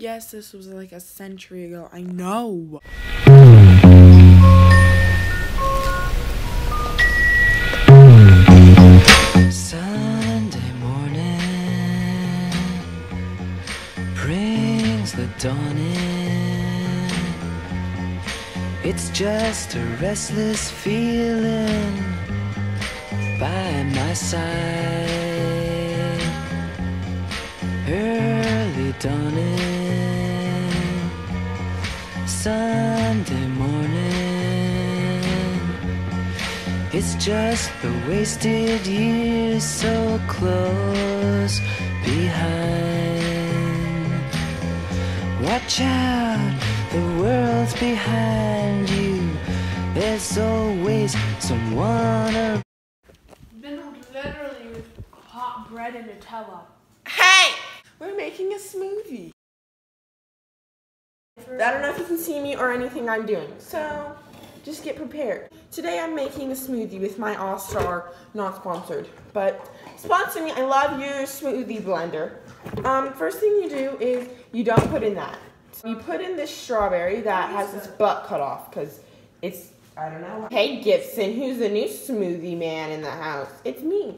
Yes, this was like a century ago. I know. Sunday morning brings the dawn in. It's just a restless feeling by my side. Early dawning, Sunday morning. It's just the wasted years so close behind. Watch out, the world's behind you. There's always someone around. Been literally with hot bread and Nutella. Hey! We're making a smoothie. I don't know if you can see me or anything I'm doing, so just get prepared. Today I'm making a smoothie with my All-Star, not sponsored, but sponsor me. I love your smoothie blender. First thing you do is you don't put in that. You put in this strawberry that has this butt cut off because it's, I don't know. Hey Gibson, who's the new smoothie man in the house? It's me.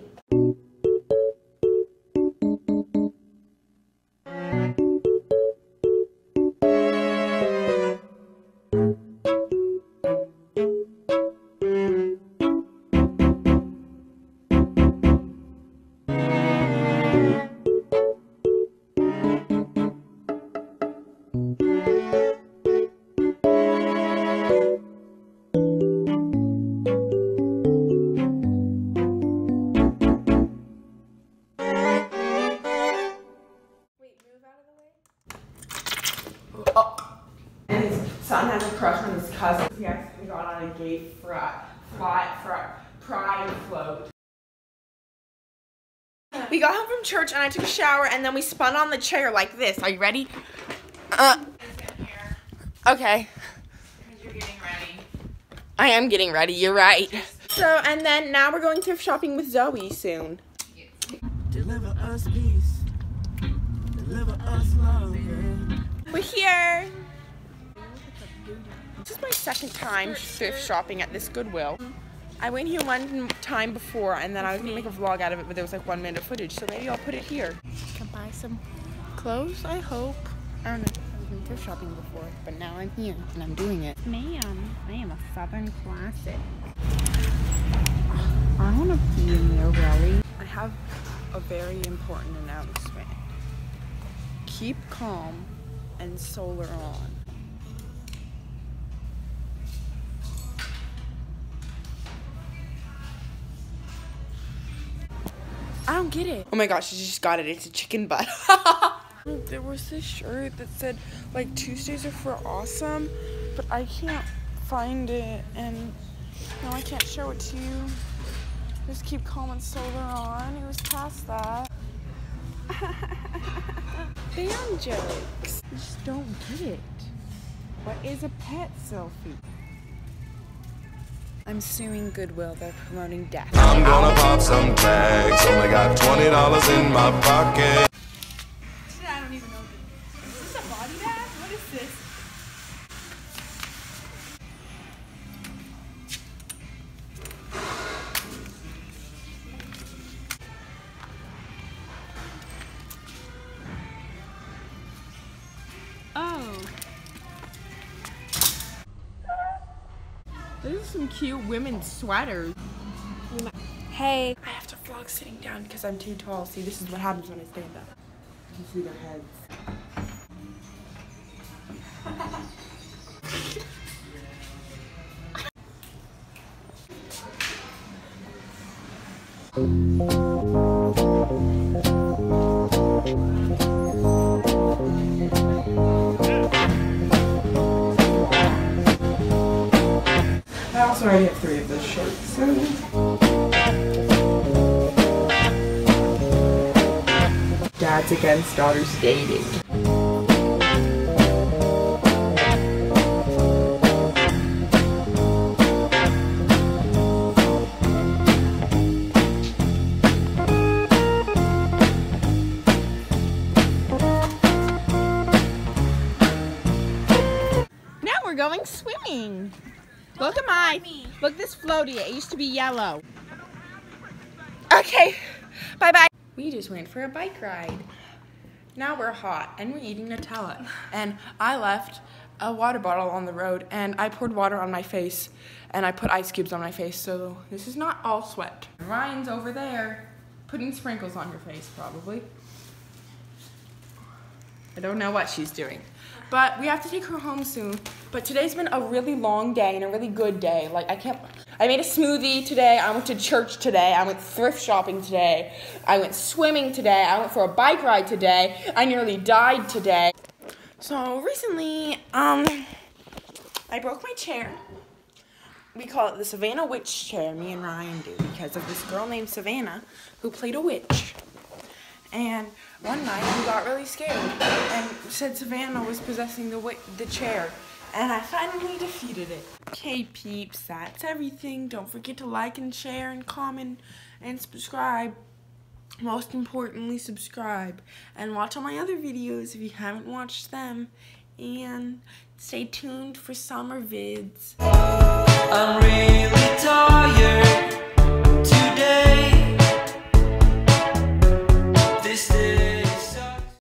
Oh. And his son has a crush on his cousin. He actually got on a gay pride float. We got home from church and I took a shower and then we spun on the chair like this. Are you ready? Okay. Because you're getting ready. I am getting ready, you're right. So, and then now we're going thrift shopping with Zoe soon. Deliver us peace. Deliver us love. We're here. This is my second time thrift shopping at this Goodwill. I went here one time before and then I was gonna make a vlog out of it, but there was like 1 minute of footage, so maybe I'll put it here. Can buy some clothes, I hope. I don't know. I've been thrift shopping before, but now I'm here and I'm doing it. Man, I am a Southern classic. I want to be in there, really. I have a very important announcement. Keep calm and solar on. I don't get it. Oh my gosh, she just got it. It's a chicken butt. There was this shirt that said, like, Tuesdays are for awesome, but I can't find it, and no, I can't show it to you. Just keep calm and solar on. It was past that. Fan jokes. I just don't get it. What is a pet selfie? I'm suing Goodwill. They're promoting death. I'm gonna pop some tags. Only got $20 in my pocket. I don't even know. Is this a body bag? What is this? Oh. These are some cute women's sweaters. Hey. I have to vlog sitting down because I'm too tall. See, this is what happens when I stand up. You can see their heads. I also already have 3 of those shirts, so. Dads against daughters dating. going swimming. Look at look at this floaty. It used to be yellow. Okay, bye-bye. We just went for a bike ride. Now we're hot and we're eating Nutella. And I left a water bottle on the road and I poured water on my face and I put ice cubes on my face, so this is not all sweat. Ryan's over there putting sprinkles on your face, probably. I don't know what she's doing. But we have to take her home soon. But today's been a really long day and a really good day. Like, I made a smoothie today. I went to church today. I went thrift shopping today. I went swimming today. I went for a bike ride today. I nearly died today. So recently, I broke my chair. We call it the Savannah Witch chair, me and Ryan do, because of this girl named Savannah who played a witch. And one night we got really scared and said Savannah was possessing the chair. And I finally defeated it. Okay, peeps, that's everything. Don't forget to like and share and comment and subscribe. Most importantly, subscribe. And watch all my other videos if you haven't watched them. And stay tuned for summer vids. I'm really tired.